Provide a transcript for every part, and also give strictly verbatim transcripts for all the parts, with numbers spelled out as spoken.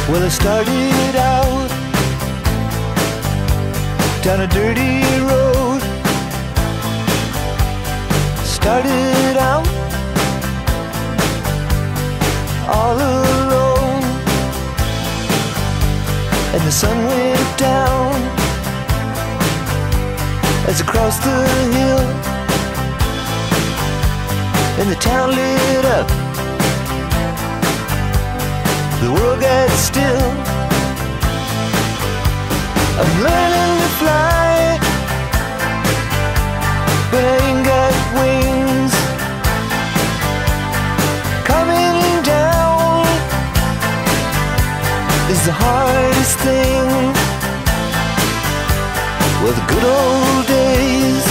Well, I started out down a dirty road. Started out all alone, and the sun went down as I crossed the hill, and the town lit up. The world got still. I'm learning to fly, but I ain't got wings. Coming down is the hardest thing. Well, the good old days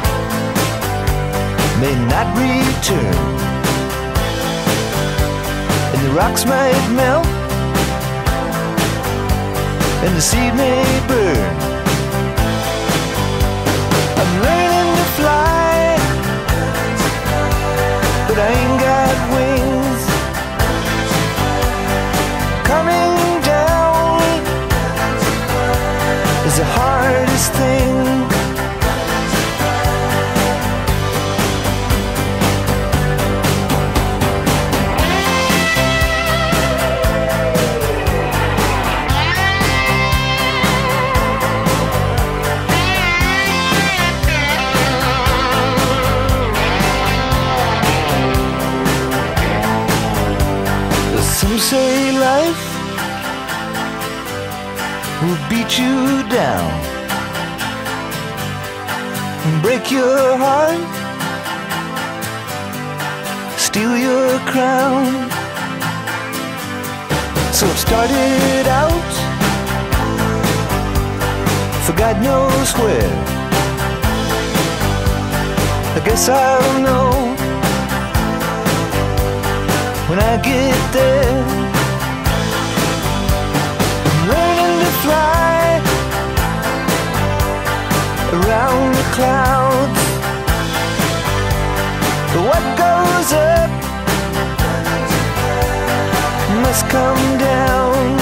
may not return, and the rocks might melt, and the seed may burn. I'm learning to fly, but I ain't got wings. Coming down is the hardest thing. Some say life will beat you down and break your heart, steal your crown. So it started out for God knows where. I guess I'll know when I get there. I'm learning to fly around the clouds, but what goes up must come down.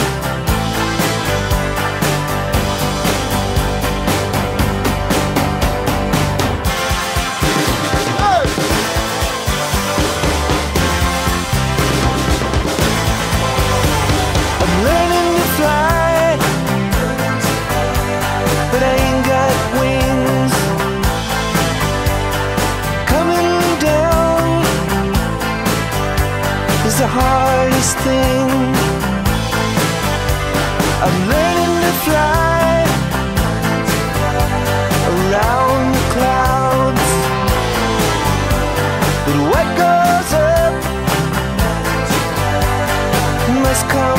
But I ain't got wings. Coming down is the hardest thing. I'm learning to fly around the clouds, but what goes up must come